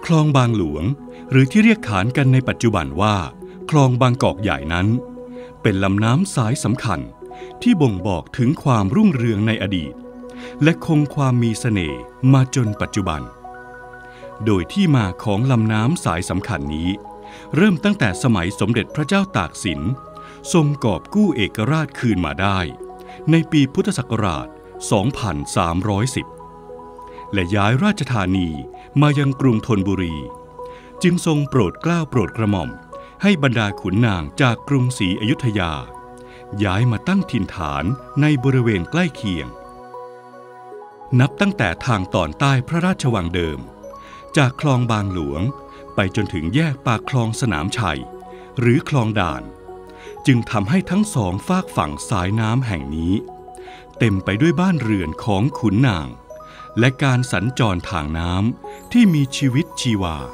คลองบางหลวงหรือที่เรียกขานกันในปัจจุบันว่าคลองบางกอกใหญ่นั้นเป็นลำน้ำสายสำคัญที่บ่งบอกถึงความรุ่งเรืองในอดีตและคงความมีเสน่ห์มาจนปัจจุบันโดยที่มาของลำน้ำสายสำคัญนี้เริ่มตั้งแต่สมัยสมเด็จพระเจ้าตากสินทรงกอบกู้เอกราชคืนมาได้ในปีพุทธศักราช 2310 และย้ายราชธานีมายังกรุงธนบุรีจึงทรงโปรดเกล้าโปรดกระหม่อมให้บรรดาขุนนางจากกรุงศรีอยุธยาย้ายมาตั้งถิ่นฐานในบริเวณใกล้เคียงนับตั้งแต่ทางตอนใต้พระราชวังเดิมจากคลองบางหลวงไปจนถึงแยกปากคลองสนามชัยหรือคลองด่านจึงทำให้ทั้งสองฝากฝั่งสายน้ำแห่งนี้เต็มไปด้วยบ้านเรือนของขุนนางและการสัญจรทางน้ำที่มีชีวิตชีวา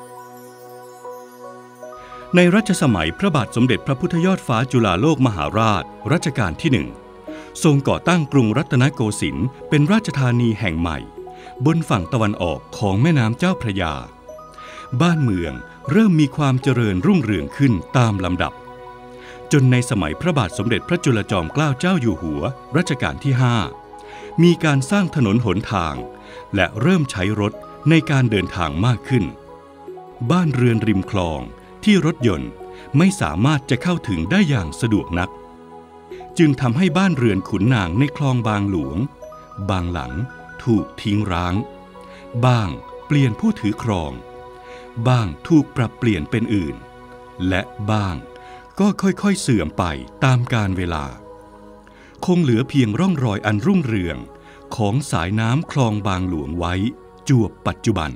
ในรัชสมัยพระบาทสมเด็จพระพุทธยอดฟ้าจุฬาโลกมหาราชรัชกาลที่1ทรงก่อตั้งกรุงรัตนโกสินทร์เป็นราชธานีแห่งใหม่บนฝั่งตะวันออกของแม่น้ำเจ้าพระยาบ้านเมืองเริ่มมีความเจริญรุ่งเรืองขึ้นตามลำดับจนในสมัยพระบาทสมเด็จพระจุลจอมเกล้าเจ้าอยู่หัวรัชกาลที่5มีการสร้างถนนหนทางและเริ่มใช้รถในการเดินทางมากขึ้นบ้านเรือนริมคลองที่รถยนต์ไม่สามารถจะเข้าถึงได้อย่างสะดวกนักจึงทำให้บ้านเรือนขุนนางในคลองบางหลวงบางหลังถูกทิ้งร้างบ้างเปลี่ยนผู้ถือครองบ้างถูกปรับเปลี่ยนเป็นอื่นและบ้างก็ค่อยๆเสื่อมไปตามกาลเวลาคงเหลือเพียงร่องรอยอันรุ่งเรืองของสายน้ำคลองบางหลวงไว้จวบปัจจุบัน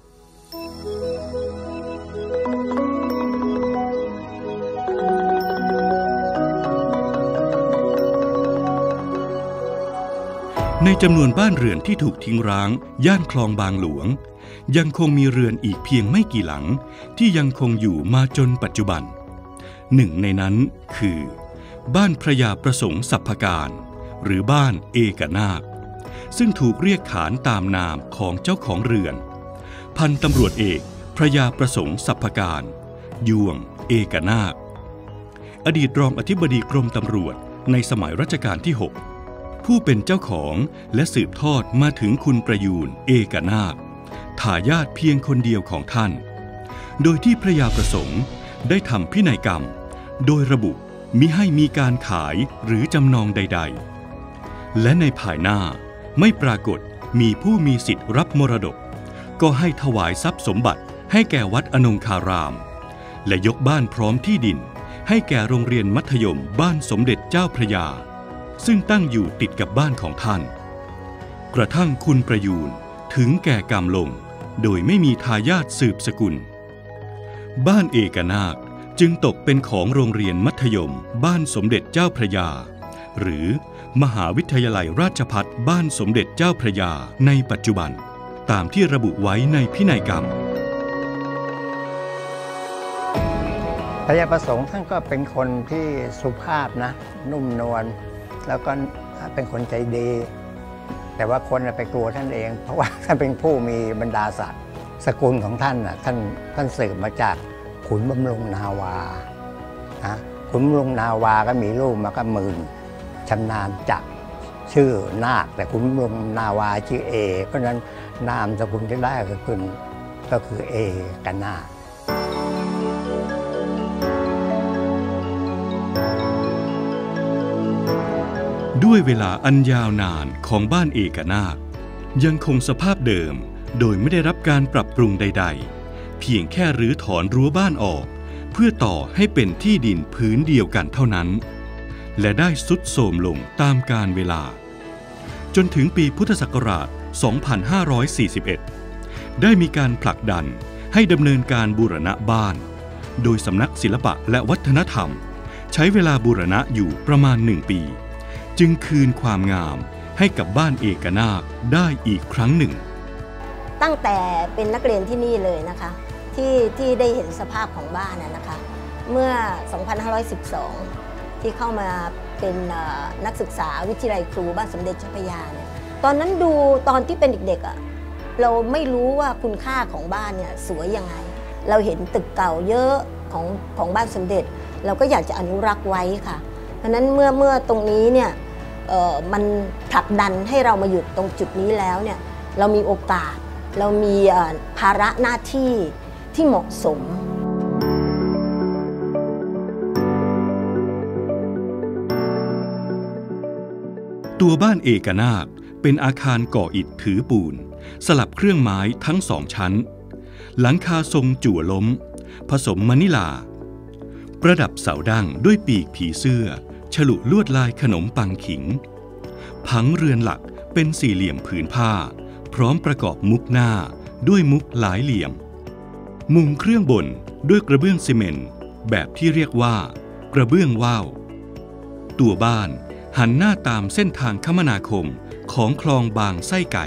ในจำนวนบ้านเรือนที่ถูกทิ้งร้างย่านคลองบางหลวงยังคงมีเรือนอีกเพียงไม่กี่หลังที่ยังคงอยู่มาจนปัจจุบันหนึ่งในนั้นคือบ้านพระยาประสงค์สัพพการหรือบ้านเอกนาคซึ่งถูกเรียกขานตามนามของเจ้าของเรือนพันตำรวจเอกพระยาประสงค์สัพพการยวงเอกนาคอดีตรองอธิบดีกรมตำรวจในสมัยรัชกาลที่6ผู้เป็นเจ้าของและสืบทอดมาถึงคุณประยูรเอกนาคทายาทเพียงคนเดียวของท่านโดยที่พระยาประสงค์ได้ทำพินัยกรรมโดยระบุมิให้มีการขายหรือจำนองใดๆและในภายหน้าไม่ปรากฏมีผู้มีสิทธิ์รับมรดกก็ให้ถวายทรัพย์สมบัติให้แก่วัดอนงคารามและยกบ้านพร้อมที่ดินให้แก่โรงเรียนมัธยมบ้านสมเด็จเจ้าพระยาซึ่งตั้งอยู่ติดกับบ้านของท่านกระทั่งคุณประยูรถึงแก่กรรมลงโดยไม่มีทายาทสืบสกุลบ้านเอกนาคจึงตกเป็นของโรงเรียนมัธยมบ้านสมเด็จเจ้าพระยาหรือมหาวิทยาลัยราชภัฏบ้านสมเด็จเจ้าพระยาในปัจจุบันตามที่ระบุไว้ในพินัยกรรมพระยาประสงค์ท่านก็เป็นคนที่สุภาพนะนุ่มนวลแล้วก็เป็นคนใจดีแต่ว่าคนไปกลัวท่านเองเพราะว่าท่านเป็นผู้มีบรรดาศักดิ์สกุลของท่านท่านสืบมาจากขุนบำรุงนาวาขุนบำรุงนาวาก็มีลูกมาก็หมื่นชำนาญจักรชื่อนาคแต่ขุนบำรุงนาวาชื่อเอเพราะฉะนั้นนามสกุลที่ได้ก็คือเอกันนาคด้วยเวลาอันยาวนานของบ้านเอกนาคยังคงสภาพเดิมโดยไม่ได้รับการปรับปรุงใดๆเพียงแค่รื้อถอนรั้วบ้านออกเพื่อต่อให้เป็นที่ดินพื้นเดียวกันเท่านั้นและได้ทรุดโทรมลงตามกาลเวลาจนถึงปีพุทธศักราช 2541 ได้มีการผลักดันให้ดำเนินการบูรณะบ้านโดยสำนักศิลปะและวัฒนธรรมใช้เวลาบูรณะอยู่ประมาณ1 ปีจึงคืนความงามให้กับบ้านเอกนาคได้อีกครั้งหนึ่งตั้งแต่เป็นนักเรียนที่นี่เลยนะคะที่ได้เห็นสภาพของบ้านนะคะเมื่อ 2512 ที่เข้ามาเป็นนักศึกษาวิทยาลัยครูบ้านสมเด็จเจ้าพระยาเนี่ยตอนนั้นดูตอนที่เป็นเด็กๆเราไม่รู้ว่าคุณค่าของบ้านเนี่ยสวยยังไงเราเห็นตึกเก่าเยอะของบ้านสมเด็จเราก็อยากจะอนุรักษ์ไว้ค่ะเพราะนั้นเมื่อตรงนี้เนี่ยมันผลักดันให้เรามาหยุดตรงจุดนี้แล้วเนี่ยเรามีโอกาสเรามีภาระหน้าที่ที่เหมาะสมตัวบ้านเอกนาถเป็นอาคารก่ออิฐถือปูนสลับเครื่องไม้ทั้งสองชั้นหลังคาทรงจั่วล้มผสมมะนิลาประดับเสาดั้งด้วยปีกผีเสื้อฉลุลวดลายขนมปังขิงผังเรือนหลักเป็นสี่เหลี่ยมผืนผ้าพร้อมประกอบมุกหน้าด้วยมุกหลายเหลี่ยมมุงเครื่องบนด้วยกระเบื้องซีเมนต์แบบที่เรียกว่ากระเบื้องว่าวตัวบ้านหันหน้าตามเส้นทางคมนาคมของคลองบางไส้ไก่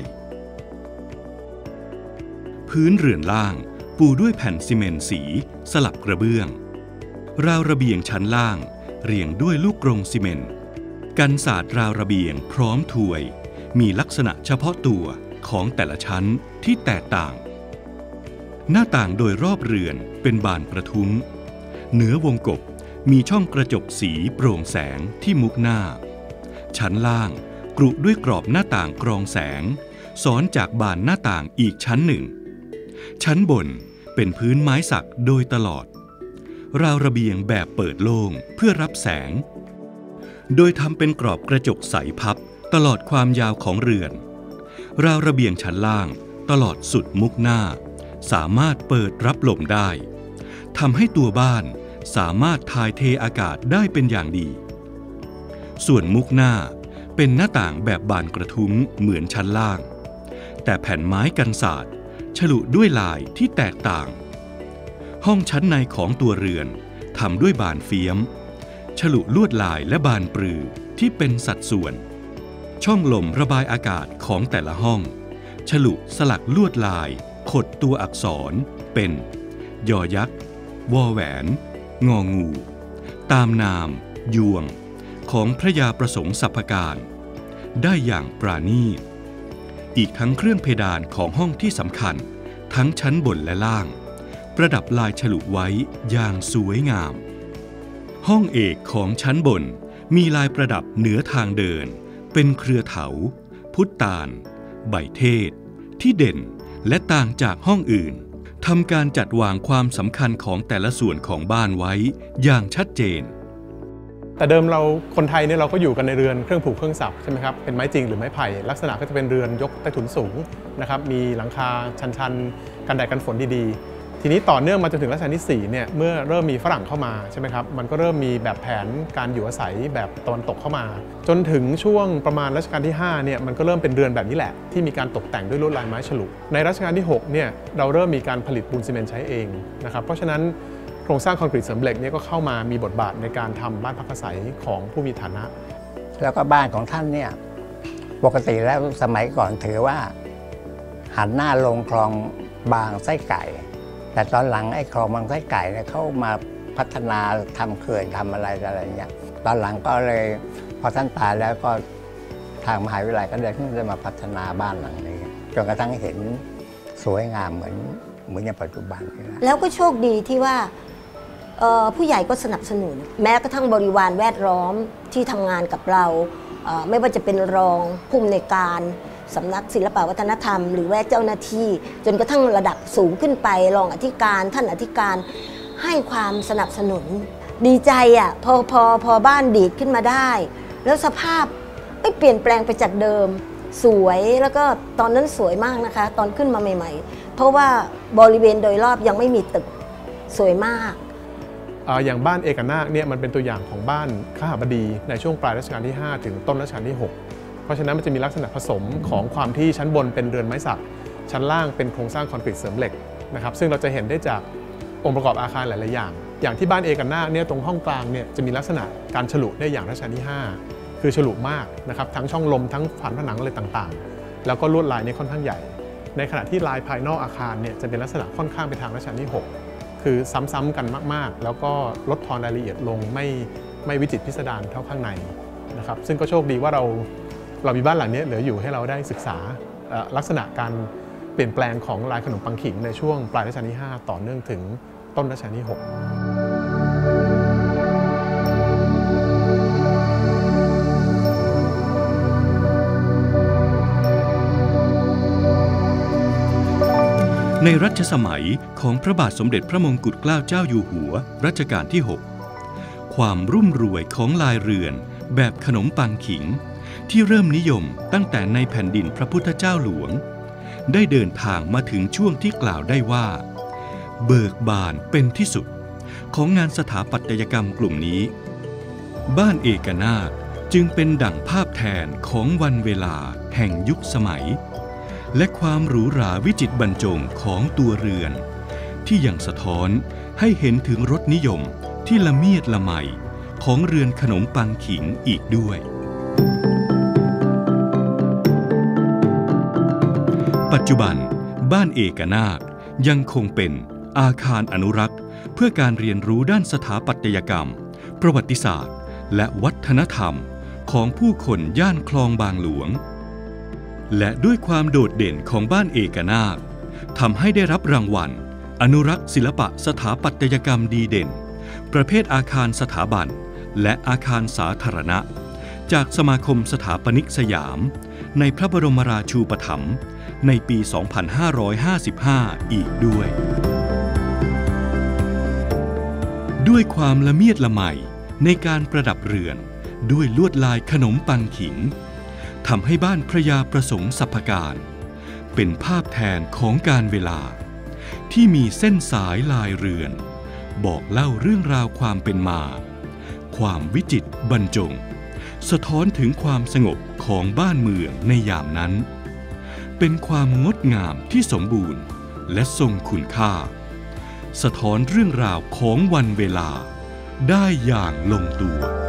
พื้นเรือนล่างปูด้วยแผ่นซีเมนต์สีสลับกระเบื้องราวระเบียงชั้นล่างเรียงด้วยลูกกรงซีเมนต์กันศาสตร์ราวระเบียงพร้อมถวยมีลักษณะเฉพาะตัวของแต่ละชั้นที่แตกต่างหน้าต่างโดยรอบเรือนเป็นบานกระทุ้งเหนือวงกบมีช่องกระจกสีโปร่งแสงที่มุกหน้าชั้นล่างกรุด้วยกรอบหน้าต่างกรองแสงซ้อนจากบานหน้าต่างอีกชั้นหนึ่งชั้นบนเป็นพื้นไม้สักโดยตลอดราวระเบียงแบบเปิดโล่งเพื่อรับแสงโดยทำเป็นกรอบกระจกใสพับตลอดความยาวของเรือนราวระเบียงชั้นล่างตลอดสุดมุกหน้าสามารถเปิดรับลมได้ทำให้ตัวบ้านสามารถถ่ายเทอากาศได้เป็นอย่างดีส่วนมุกหน้าเป็นหน้าต่างแบบบานกระทุ้งเหมือนชั้นล่างแต่แผ่นไม้กันศาสตร์ฉลุด้วยลายที่แตกต่างห้องชั้นในของตัวเรือนทำด้วยบานเฟี้ยมฉลุลวดลายและบานปรือที่เป็นสัดส่วนช่องลมระบายอากาศของแต่ละห้องฉลุสลักลวดลายขดตัวอักษรเป็นยอยักษ์วอแหวนงองูตามนามยวงของพระยาประสงค์สรรพการได้อย่างปราณีตอีกทั้งเครื่องเพดานของห้องที่สำคัญทั้งชั้นบนและล่างประดับลายฉลุไว้อย่างสวยงามห้องเอกของชั้นบนมีลายประดับเหนือทางเดินเป็นเครือเถาพุตานใบเทศที่เด่นและต่างจากห้องอื่นทำการจัดวางความสำคัญของแต่ละส่วนของบ้านไว้อย่างชัดเจนแต่เดิมเราคนไทยเนี่ยเราก็อยู่กันในเรือนเครื่องผูกเครื่องสับใช่ไหมครับเป็นไม้จริงหรือไม้ไผ่ลักษณะก็จะเป็นเรือนยกใต้ถุนสูงนะครับมีหลังคาชันๆกันแดดกันฝนดีๆทีนี้ต่อเนื่องมาจนถึงรัชกาลที่4เนี่ยเมื่อเริ่มมีฝรั่งเข้ามาใช่ไหมครับมันก็เริ่มมีแบบแผนการอยู่อาศัยแบบตะวันตกเข้ามาจนถึงช่วงประมาณรัชกาลที่5เนี่ยมันก็เริ่มเป็นเรือนแบบนี้แหละที่มีการตกแต่งด้วยลวดลายไม้ฉลุในรัชกาลที่6เนี่ยเราเริ่มมีการผลิตปูนซีเมนต์ใช้เองนะครับเพราะฉะนั้นโครงสร้างคอนกรีตเสริมเหล็กเนี่ยก็เข้ามามีบทบาทในการทำบ้านพักอาศัยของผู้มีฐานะแล้วก็บ้านของท่านเนี่ยปกติแล้วสมัยก่อนถือว่าหันหน้าลงคลองบางไส้ไก่แต่ตอนหลังไอ้คลองบางไส้ไก่เนี่ยเขามาพัฒนาทำเขื่อนทำอะไรเงี้ยตอนหลังก็เลยพอท่านตายแล้วก็ทางมหาวิทยาลัยก็ได้มาพัฒนาบ้านหลังนี้จนกระทั่งเห็นสวยงามเหมือนอย่างปัจจุบันนี่แหละแล้วก็โชคดีที่ว่าผู้ใหญ่ก็สนับสนุนแม้กระทั่งบริวารแวดล้อมที่ทำงานกับเราไม่ว่าจะเป็นรองผู้อำนวยการสำนักศิลปวัฒนธรรมหรือว่าเจ้าหน้าที่จนกระทั่งระดับสูงขึ้นไปรองอธิการท่านอธิการให้ความสนับสนุนดีใจอ่ะพอบ้านดีดขึ้นมาได้แล้วสภาพเปลี่ยนแปลงไปจากเดิมสวยแล้วก็ตอนนั้นสวยมากนะคะตอนขึ้นมาใหม่ๆเพราะว่าบริเวณโดยรอบยังไม่มีตึกสวยมากอย่างบ้านเอกนาถเนี่ยมันเป็นตัวอย่างของบ้านขหบดีในช่วงปลายรัชกาลที่5ถึงต้นรัชกาลที่6เพราะฉะนั้นมันจะมีลักษณะผสมของความที่ชั้นบนเป็นเรือนไม้สักชั้นล่างเป็นโครงสร้างคอนกรีตเสริมเหล็กนะครับซึ่งเราจะเห็นได้จากองค์ประกอบอาคารหลายๆอย่างที่บ้านเอกนาถเนี่ยตรงห้องกลางเนี่ยจะมีลักษณะการฉลุได้อย่างรัชกาลที่5คือฉลุมากนะครับทั้งช่องลมทั้งฝาผนังอะไรต่างๆแล้วก็ลวดลายเนี่ยค่อนข้างใหญ่ในขณะที่ลายภายนอกอาคารเนี่ยจะเป็นลักษณะค่อนข้างไปทางรัชกาลที่6คือซ้ำๆกันมากๆแล้วก็ลดทอนรายละเอียดลงไม่วิจิตรพิสดารเท่าข้างในนะครับซึ่งก็โชคดีว่าเรามีบ้านหลังนี้เหลืออยู่ให้เราได้ศึกษาลักษณะการเปลี่ยนแปลงของลายขนมปังขิงในช่วงปลายรัชกาลที่ 5 ต่อเนื่องถึงต้นรัชกาลที่ 6 ในรัชสมัยของพระบาทสมเด็จพระมงกุฎเกล้าเจ้าอยู่หัวรัชกาลที่ 6 ความรุ่มรวยของลายเรือนแบบขนมปังขิงที่เริ่มนิยมตั้งแต่ในแผ่นดินพระพุทธเจ้าหลวงได้เดินทางมาถึงช่วงที่กล่าวได้ว่าเบิกบานเป็นที่สุดของงานสถาปัตยกรรมกลุ่มนี้บ้านเอกนาถจึงเป็นดั่งภาพแทนของวันเวลาแห่งยุคสมัยและความหรูหราวิจิตรบรรจงของตัวเรือนที่ยังสะท้อนให้เห็นถึงรสนิยมที่ละเมียดละไมของเรือนขนมปังขิงอีกด้วยปัจจุบันบ้านเอกนาถยังคงเป็นอาคารอนุรักษ์เพื่อการเรียนรู้ด้านสถาปัตยกรรมประวัติศาสตร์และวัฒนธรรมของผู้คนย่านคลองบางหลวงและด้วยความโดดเด่นของบ้านเอกนาถทำให้ได้รับรางวัลอนุรักษ์ศิลปะสถาปัตยกรรมดีเด่นประเภทอาคารสถาบันและอาคารสาธารณะจากสมาคมสถาปนิกสยามในพระบรมราชูปถัมภ์ในปี 2555 อีกด้วยความละเมียดละไมในการประดับเรือนด้วยลวดลายขนมปังขิงทำให้บ้านพระยาประสงค์สรรพการเป็นภาพแทนของการเวลาที่มีเส้นสายลายเรือนบอกเล่าเรื่องราวความเป็นมาความวิจิตรบรรจงสะท้อนถึงความสงบของบ้านเมืองในยามนั้นเป็นความงดงามที่สมบูรณ์และทรงคุณค่าสะท้อนเรื่องราวของวันเวลาได้อย่างลงตัว